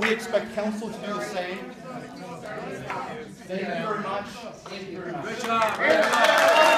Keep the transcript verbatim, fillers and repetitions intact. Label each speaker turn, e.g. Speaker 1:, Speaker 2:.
Speaker 1: We expect council to do the same. Thank you very much. Thank you very much.
Speaker 2: Good job.